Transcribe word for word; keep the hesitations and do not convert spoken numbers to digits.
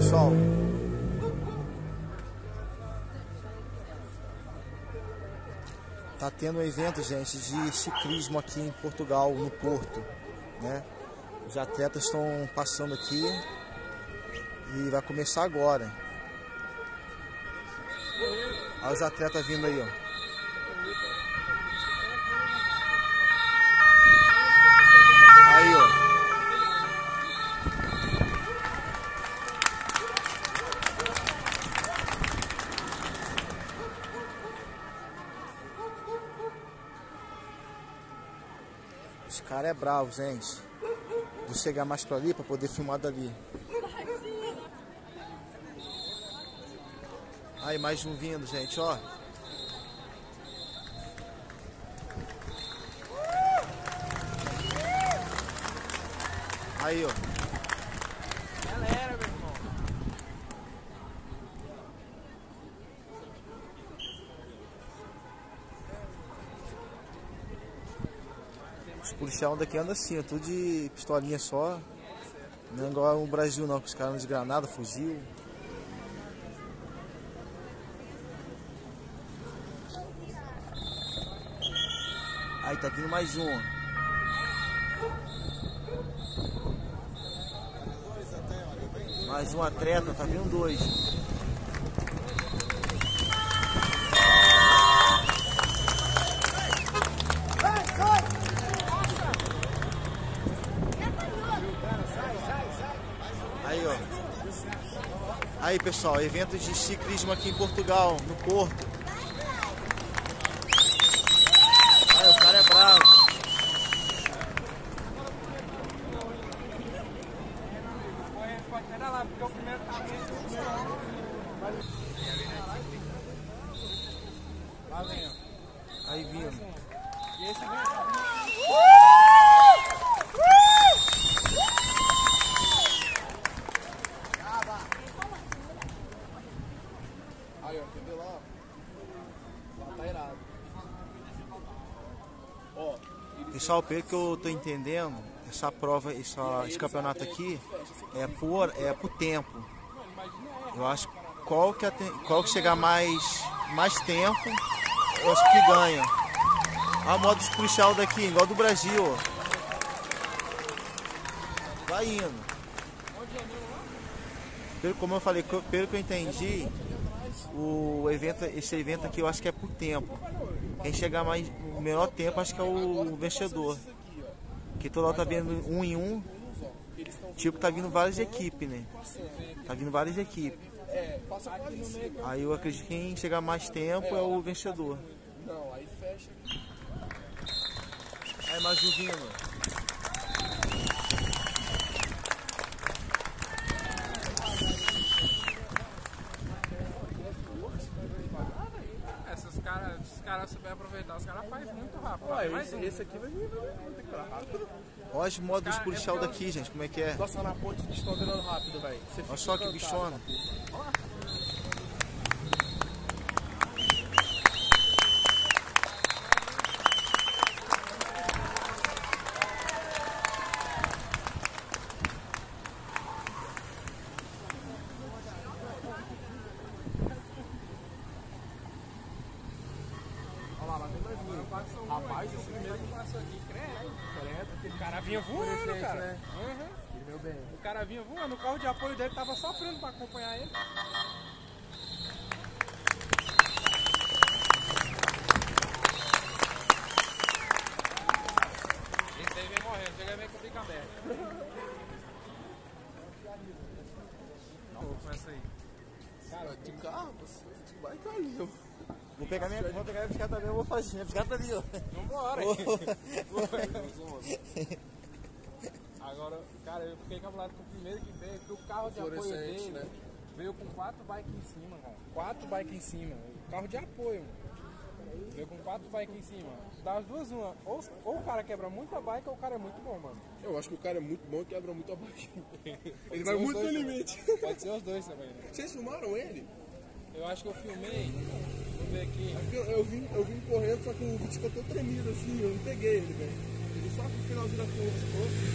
pessoal. Tá tendo um evento, gente, de ciclismo aqui em Portugal, no Porto, né? Os atletas estão passando aqui e vai começar agora. Olha os atletas vindo aí, ó. Aí, ó. Os caras é bravo, gente. Vou chegar mais pra ali pra poder filmar dali. Aí, mais um vindo, gente, ó. Aí, ó. Galera, meu irmão. Os policiais daqui andam assim, ó, tudo de pistolinha só. Não é igual no Brasil não, que os caras andam de granada, fuzil. Aí tá vindo mais um. Mais um atleta, tá vindo dois. Aí, ó. Aí, pessoal, evento de ciclismo aqui em Portugal, no Porto. Aí, o cara é bravo. Aí vindo. E esse vem. Aí, ó, entendeu lá? Lá tá irado. Ó. Pessoal, pelo que eu tô entendendo, essa prova, essa, esse campeonato aqui é por, é por tempo. Eu acho que qual que, qual que chegar mais, mais tempo, eu acho que ganha. A modo policial daqui, igual do Brasil, ó. Vai indo. Pelo, como eu falei, pelo que eu entendi, o evento, esse evento aqui eu acho que é por tempo. Quem chegar mais o menor tempo, acho que é o vencedor. Porque toda hora tá vindo um em um. Tipo, tá vindo várias equipes, né? Tá vindo várias equipes. Aí eu acredito que quem chegar mais tempo é o vencedor. Não, aí fecha. Aí mais um vindo. Esses caras, se os caras souberem aproveitar, os caras fazem muito rápido. Ué, Mais esse, um. esse aqui vai vir, vai ter que ir rápido. Olha os modos policial daqui, gente, como é que é? Nossa, na ponte eles estão virando rápido, velho. Olha só que bichona. Olha lá, lá tem mais um. Rapaz, esse primeiro que passou aqui, credo. O cara vinha voando, cara. Né? Uhum. Ele veio bem. O cara vinha voando, o carro de apoio dele tava sofrendo pra acompanhar ele. Esse aí vem morrendo, chega meio com o bico aberto. Não, começa aí. Cara, de carro, você vai cair. Vou pegar minha, vou pegar minha bicicleta também, eu vou fazer. Minha bicicleta ali, ó. Vambora! Agora, cara, eu fiquei encabulado com o primeiro que veio, que o carro de apoio dele, né? Veio com quatro bikes em cima, cara. Quatro bikes em cima. O carro de apoio, mano. Veio com quatro bikes em cima. Das duas, uma. Ou, ou o cara quebra muito a bike ou o cara é muito bom, mano. Eu acho que o cara é muito bom e quebra muito a bike. Ele vai muito no limite. Pode ser os dois também, né? Vocês filmaram ele? Eu acho que eu filmei. Vamos ver aqui. Eu, eu, vim, eu vim correndo, só que o vídeo ficou todo tremido assim, eu não peguei ele, velho. Ele só no finalzinho da curva ficou.